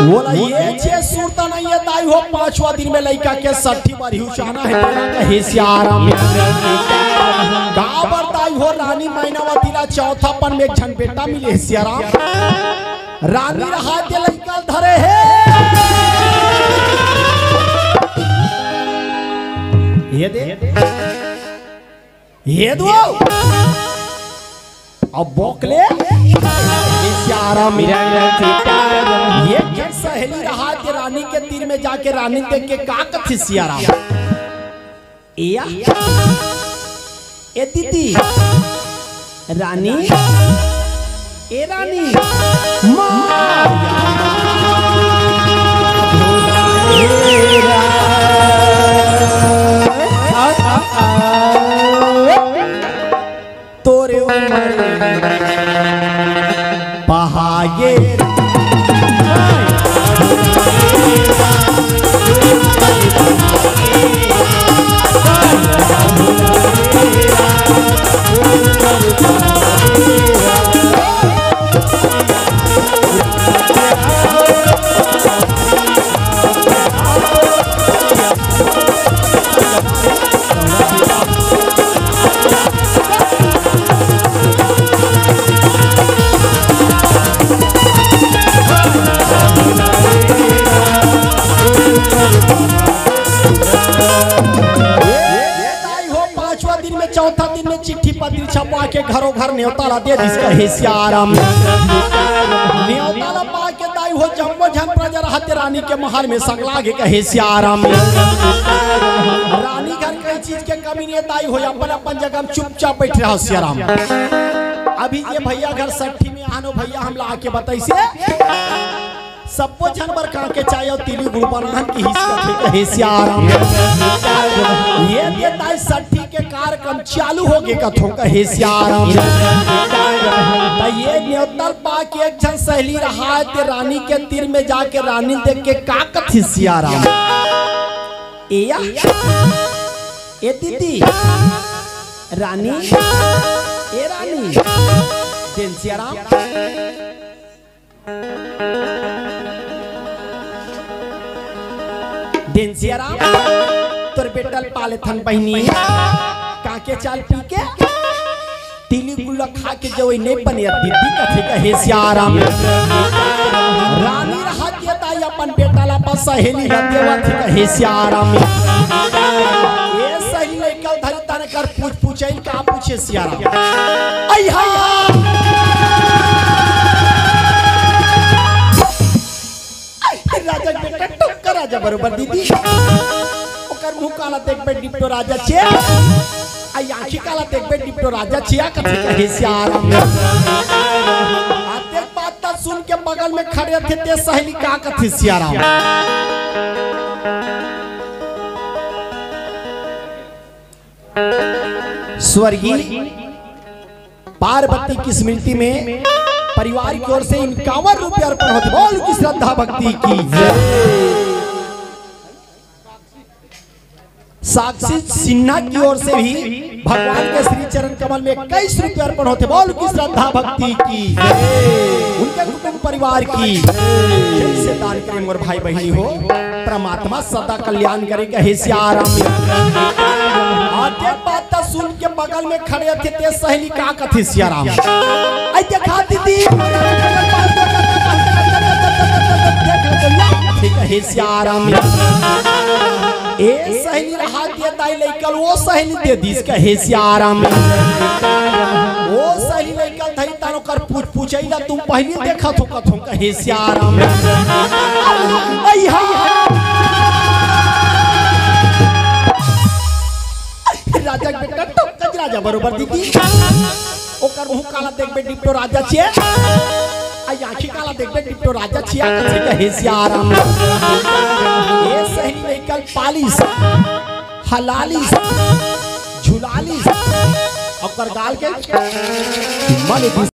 बोला ये जे सूरता नहीं है दाई हो 5वां दिन में लड़का के 60 बार हिउचाना है कहे सियाराम गाँव पर दाई हो रानी मैनावती ला चौथापन में एक झन बेटा मिले सियाराम रानी रहा के लड़का धरे है ये दो अब बोकले ये सहेली रहा के रानी के तीर में जाके रानी देख के का कथी सियाराम ए दीदी रानी ए रानी तोरे पहागे चौथा दिन में चिट्ठी पत्री छपवा के घरों घर न्योता ला दे जिसका हिस्साराम न्योता ला पा के दाई हो जम्मो झन प्रजा रहते रानी के महल में संगला के हिस्साराम रानी घर कई चीज के कमी नहीं दाई हो अपन अपन जगह चुपचाप बैठ रहा सियाराम अभी ये भैया घर 60 में आनो भैया हम ला के बताई से सबको जानवर का के चाहे तिली गुड़ बनान की हिस्साराम ये देता 60 के कार्यक्रम चालू हो गए कथों का हिस्साराम ये न्योतल पा के एक जन सहेली रहा ते रानी के तीर में जाके रानी देख के का कथ हिस्साराम ए दीदी रानी ए रानी दिन सियाराम दिन सियाराम तोर बेटल पाले थन बहनी काके चाल पी के तिली गुल्ला खा के जो नहीं बने दीदी कथे कहे सियाराम रानी रहा के ताई अपन बेटा ला पास सहेली देवा थी कहे सियाराम ये सही लेकल धरी तने कर पूछे का पूछे सियाराम अइहा राजा बेटा टक्कर राजा बरोबर दीदी ओकर मुंह काला देखबे डिप्टो राजा छे आ आंखी काला देखबे डिप्टो राजा छिया कथि कहे सियाराम आते बात त सुन के बगल में खड़े थे ते सहेली का कथि सियाराम स्वर्गीय पार्वती की स्मृति में परिवार की ओर से 51 रुपये अर्पण होते बोल की श्रद्धा भक्ति की साक्षी सिन्हा की ओर से भी भगवान के श्री चरण कमल में 21 रुपये अर्पण होते बोल की श्रद्धा भक्ति की उनके कुटुंब परिवार की जैसे दान करें मोर भाई बहनी हो परमात्मा सदा कल्याण करेगा हिस्साराम आगे बात सुन के बगल में खड़े थे ते सहेली का कथि सियाराम आई देखा दीदी ठीक है सियाराम ए सहेली रहा दिया ताई लेकल वो सहेली दे दी इसका हिस्साराम वो सहेली लेकल थई तानो कर पूछैला तुम पहले देखा तो कथों का हिस्साराम अइहा राजा बेटा टक्कर राजा बरोबर दीदी ओकर मुंह काला देखबे डिप्टो राजा छिए आ आंखी काला देखबे डिप्टो राजा छिया कथि कहे सियाराम ये सहेली लेकल पालिस हलालिस झुलालिस ओकर गाल के मन